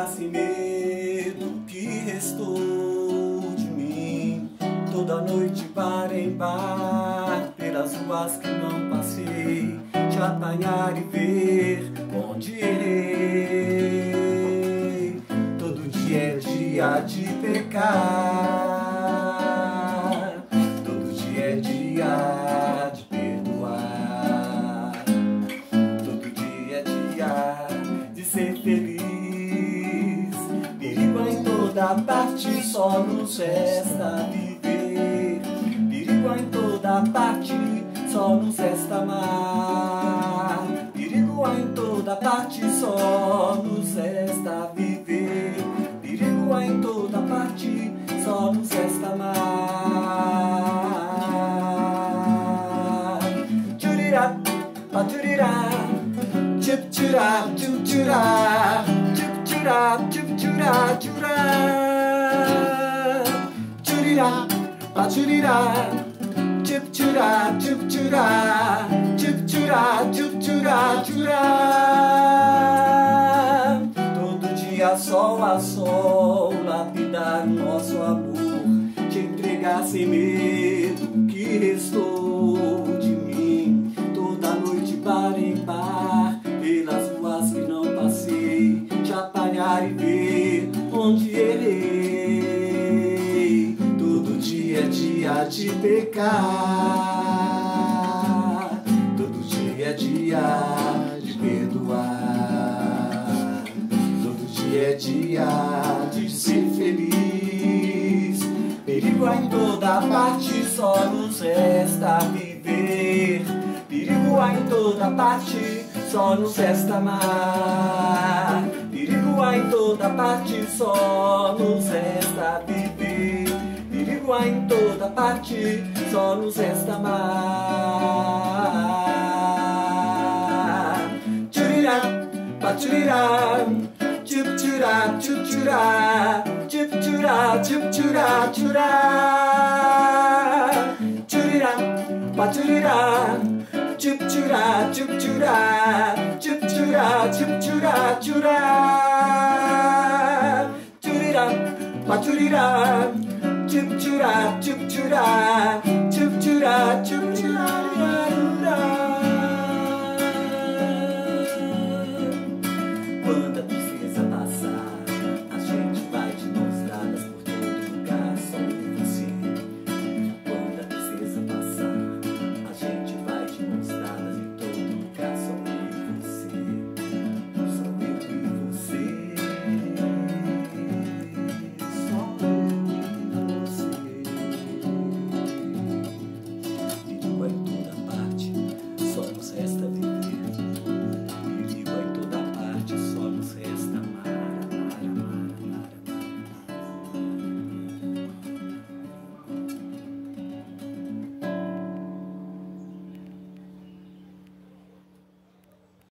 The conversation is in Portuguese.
sem medo que restou de mim. Toda noite bar em bar, pelas ruas que não passei, te apanhar e ver onde errei. Todo dia é dia de pecar, todo dia é dia de perdoar, todo dia é dia de ser feliz. Perigo em toda parte, só nos resta viver. Perigo em toda parte, só nos resta amar. Perigo em toda parte, só nos resta viver. Perigo em toda parte, só nos resta amar. Tchurirá, patchurirá, tchup-tchurá, tchup-tchurá, tchup-tchurá, tchup-tchurá, tchurá. Tchurirá, patchurirá, tchup-tchurá, tchup-tchurá, tchup-tchurá, tchup-tchurá, tchurá. Todo dia sol a sol, lapidar o nosso amor, te entregar sem medo que restou de mim. Toda noite bar em bar, pelas ruas que não passei, te apanhar e ver onde errei. Todo dia é dia de pecar, todo dia é dia de perdoar, todo dia é dia de ser feliz. Perigo em toda parte, só nos resta viver. Perigo em toda parte, só nos resta amar. Perigo em toda parte, só nos resta viver. Perigo em toda parte, só nos resta amar. Tchurirá, patchurirá, tchup-tchurá, tchup-tchurá, tchup-tchurá, tchup-tchurá, tchurá. Tchurirá, patchurirá, tchup-tchurá, tchup-tchurá, tchup-tchurá, tchup-tchurá, tchurá. Tchurirá, patchurirá, tchup-tchurá, tchup-tchurá, tchup-tchurá, tchup-tchurá.